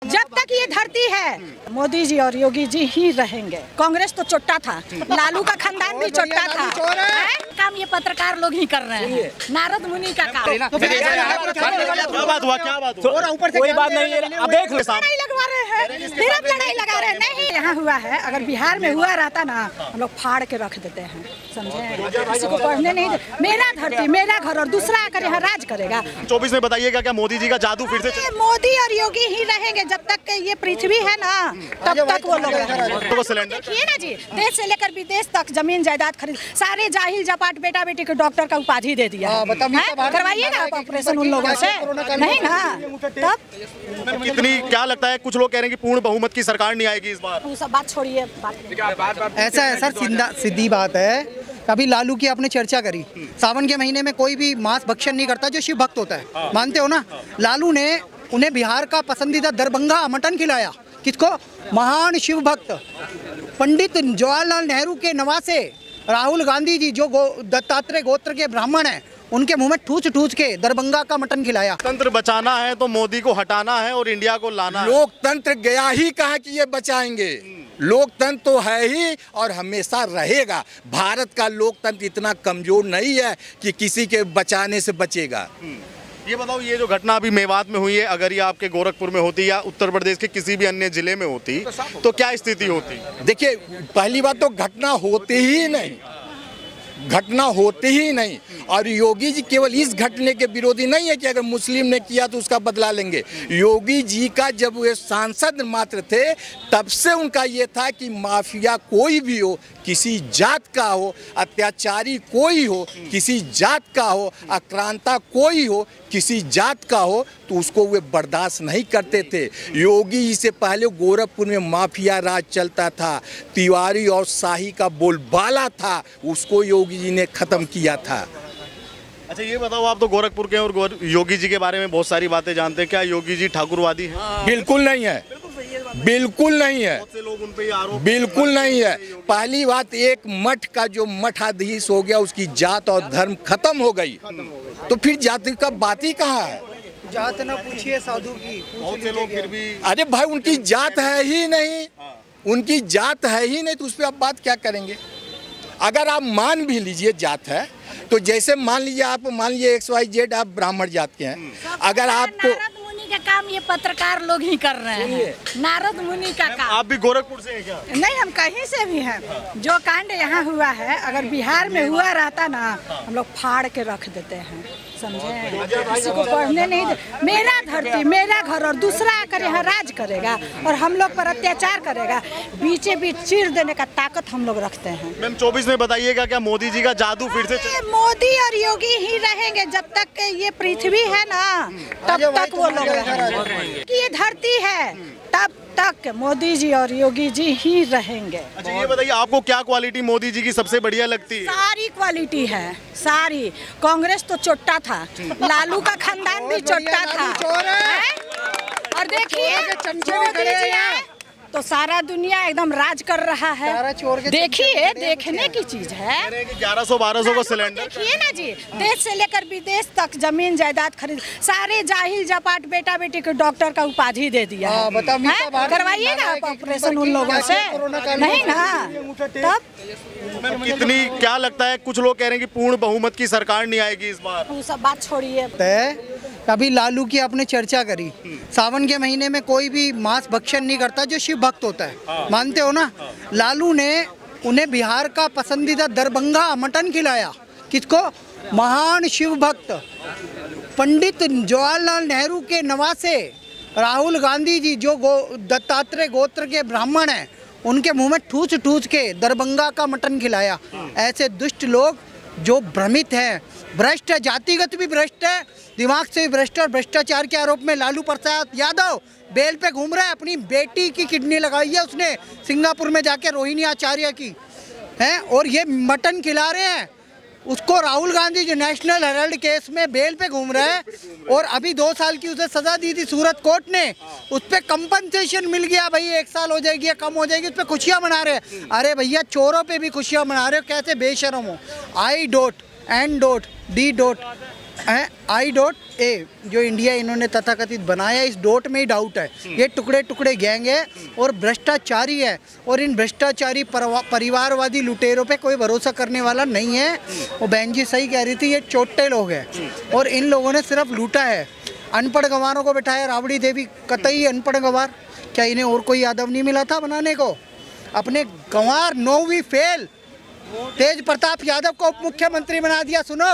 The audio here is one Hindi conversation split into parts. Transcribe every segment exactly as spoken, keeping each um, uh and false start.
जब तक ये धरती है मोदी जी और योगी जी ही रहेंगे। कांग्रेस तो चोट्टा था, लालू का खानदान भी चोट्टा था। काम ये पत्रकार लोग ही कर रहे हैं, नारद मुनि का काम। क्या बात हुआ, क्या बात हुआ? ऊपर से कोई बात नहीं है, अब देख लो साहब लड़ाई लगवा रहे हैं, सिर्फ लड़ाई लगा रहे हैं। नहीं यहाँ हुआ है, अगर बिहार में हुआ रहता ना हम लोग फाड़ के रख देते हैं, समझे? किसी को पढ़ने नहीं दे। मेरा धरती मेरा घर और दूसरा आकर यहाँ राज करेगा। चौबीस में बताइएगा क्या मोदी जी का जादू फिर से? मोदी और योगी ही रहेंगे जब तक ये पृथ्वी है ना, तब तक वो लोग रहेंगे। सिलेंडर देखिए ना जी, देश से लेकर विदेश तक जमीन जायदाद खरीद, सारे जाहिल जपाट बेटा बेटी को डॉक्टर का उपाधि दे दिया। करवाइएगा आप ऑपरेशन उन लोगों से? नहीं ना। तब कितनी क्या लगता है, कुछ लोग कह रहे हैं कि पूर्ण बहुमत की सरकार नहीं आएगी इस बार? वो सब बात छोड़िए। ऐसा है सर, सीधी बात है। अभी लालू की आपने चर्चा करी, सावन के महीने में कोई भी मांस भक्षण नहीं करता जो शिव भक्त होता है, मानते हो ना? लालू ने उन्हें बिहार का पसंदीदा दरभंगा मटन खिलाया। किसको? महान शिव भक्त पंडित जवाहरलाल नेहरू के नवासे राहुल गांधी जी, जो दत्तात्रेय गोत्र के ब्राह्मण हैं, उनके मुंह में ठूस ठूस के दरभंगा का मटन खिलाया। तंत्र बचाना है तो मोदी को हटाना है और इंडिया को लाना है। लोकतंत्र गया ही कहाँ कि ये बचाएंगे? लोकतंत्र तो है ही और हमेशा रहेगा। भारत का लोकतंत्र इतना कमजोर नहीं है कि किसी के बचाने से बचेगा। ये बताओ, ये जो घटना अभी मेवात में हुई है, अगर ये आपके गोरखपुर में होती या उत्तर प्रदेश के किसी भी अन्य जिले में होती तो क्या स्थिति होती? देखिए, पहली बात तो घटना होती ही नहीं, घटना होती ही नहीं। और योगी जी केवल इस घटने के विरोधी नहीं है कि अगर मुस्लिम ने किया तो उसका बदला लेंगे। योगी जी का जब वे सांसद मात्र थे तब से उनका ये था कि माफिया कोई भी हो, किसी जात का हो, अत्याचारी कोई हो, किसी जात का हो, आक्रांता कोई हो, किसी जात का हो, तो उसको वे बर्दाश्त नहीं करते थे। योगी जी से पहले गोरखपुर में माफिया राज चलता था, तिवारी और शाही का बोलबाला था, उसको योगी जी ने खत्म किया था। अच्छा ये बताओ, आप तो गोरखपुर के और योगी जी के बारे में बहुत सारी बातें जानते हैं, क्या योगी जी ठाकुरवादी हैं? बिल्कुल नहीं है, बिल्कुल नहीं है, बहुत से लोग उन पे आरोप, बिल्कुल नहीं है। पहली बात, एक मठ का जो मठाधीश हो गया उसकी जात और धर्म खत्म हो गई, तो फिर जाति का बात ही कहाँ है? जात ना पूछिए साधु की। बहुत से लोग फिर भी, अरे भाई उनकी जात है ही नहीं, उनकी जात है ही नहीं, तो उस पर आप बात क्या करेंगे? अगर आप मान भी लीजिए जात है, तो जैसे मान लीजिए आप मान लीजिए एक्स वाई जेड आप ब्राह्मण जात के हैं, अगर आपको नारद मुनि का काम ये पत्रकार लोग ही कर रहे हैं, नारद मुनि का काम। आप भी गोरखपुर से हैं क्या? नहीं, हम कहीं से भी हैं। जो कांड यहाँ हुआ है, अगर बिहार में हुआ रहता ना हम लोग फाड़ के रख देते हैं, समझे? किसी को पढ़ने नहीं दे। मेरा धरती मेरा घर और दूसरा आकर यहाँ राज करेगा और हम लोग पर अत्याचार करेगा, बीचे बीच चीर देने का ताकत हम लोग रखते हैं। मैम चौबीस में बताइएगा क्या मोदी जी का जादू फिर से? मोदी और योगी ही रहेंगे जब तक ये पृथ्वी है ना, तब तक वो लोग रहेंगे। कि ये धरती है तब तक मोदी जी और योगी जी ही रहेंगे। अच्छा ये बताइए, आपको क्या क्वालिटी मोदी जी की सबसे बढ़िया लगती है? सारी क्वालिटी है, सारी। कांग्रेस तो चोट्टा था, लालू का खानदान भी चोट्टा था। और देखिए मोदी जी आए तो सारा दुनिया एकदम राज कर रहा है। देखिए, देखने की चीज है। ग्यारह सौ बारह सौ का सिलेंडर, देखिए ना जी, देश से लेकर विदेश तक जमीन जायदाद खरीद, सारे जाहिल जपाट बेटा बेटी को डॉक्टर का उपाधि दे दिया। करवाइएगा आप ऑपरेशन उन लोगों से? नहीं ना। तब कितनी क्या लगता है, कुछ लोग कह रहे हैं कि पूर्ण बहुमत की सरकार नहीं आएगी इस बार? वो सब बात छोड़िए। अभी लालू की आपने चर्चा करी, सावन के महीने में कोई भी मांस भक्षण नहीं करता जो शिव भक्त होता है, मानते हो ना? लालू ने उन्हें बिहार का पसंदीदा दरभंगा मटन खिलाया। किसको? महान शिव भक्त पंडित जवाहरलाल नेहरू के नवासे राहुल गांधी जी, जो दत्तात्रेय गोत्र के ब्राह्मण हैं, उनके मुंह में ठूस ठूस के दरभंगा का मटन खिलाया। ऐसे दुष्ट लोग जो भ्रमित हैं, भ्रष्ट है, जातिगत भी भ्रष्ट है, दिमाग से भी भ्रष्ट, और भ्रष्टाचार के आरोप में लालू प्रसाद यादव बेल पे घूम रहा है। अपनी बेटी की किडनी लगाई है उसने सिंगापुर में जाके, रोहिणी आचार्य की है, और ये मटन खिला रहे हैं उसको। राहुल गांधी जो नेशनल हेराल्ड केस में बेल पे घूम रहा है, और अभी दो साल की उसे सजा दी थी सूरत कोर्ट ने, उस पर कंपनसेशन मिल गया, भाई एक साल हो जाएगी या कम हो जाएगी, उस पर खुशियाँ मना रहे हैं। अरे भैया, चोरों पे भी खुशियाँ मना रहे हो, कैसे बेशरम हो। I dot N dot D dot I dot A जो इंडिया इन्होंने तथाकथित बनाया, इस डॉट में ही डाउट है। ये टुकड़े टुकड़े गैंग है और भ्रष्टाचारी है, और इन भ्रष्टाचारी परिवारवादी लुटेरों पे कोई भरोसा करने वाला नहीं है। वो बहन जी सही कह रही थी, ये चोटे लोग हैं और इन लोगों ने सिर्फ लूटा है। अनपढ़ गंवारों को बिठाया, राबड़ी देवी कतई अनपढ़ गंवार, क्या इन्हें और कोई यादव नहीं मिला था बनाने को? अपने गंवार नौवीं फेल तेज प्रताप यादव को उप मुख्यमंत्री बना दिया। सुनो,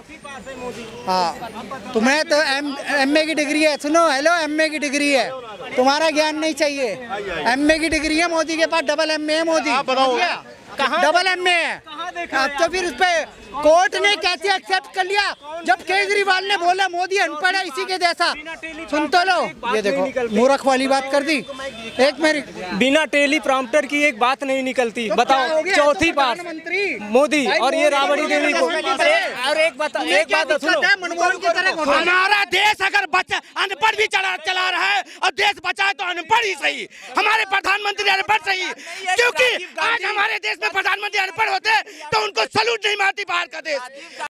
हाँ तुम्हें तो एम एम ए की डिग्री है, सुनो हेलो एम ए की डिग्री है, तुम्हारा ज्ञान नहीं चाहिए। एम ए की डिग्री है मोदी के पास, डबल एम ए है मोदी, डबल एम ए है। अब तो फिर उस पर कोर्ट ने कैसे एक्सेप्ट कर लिया जब केजरीवाल ने बोला मोदी अनपढ़ है इसी के जैसा। सुन तो लो, ये देखो मूर्ख वाली बात कर दी। एक मेरी बिना टेली प्रॉम्प्टर की एक बात नहीं निकलती, बताओ। चौथी बात मोदी और ये राबड़ी देवी को। और एक बात एक बात सुनो, हमारा देश अगर बच्चा अनपढ़ भी चला चला रहा है और देश बचाए तो अनपढ़ ही सही, हमारे प्रधानमंत्री अनपढ़ सही, क्योंकि आज हमारे देश में प्रधानमंत्री अनपढ़ होते तो उनको सैल्यूट नहीं मारती बाहर का देश।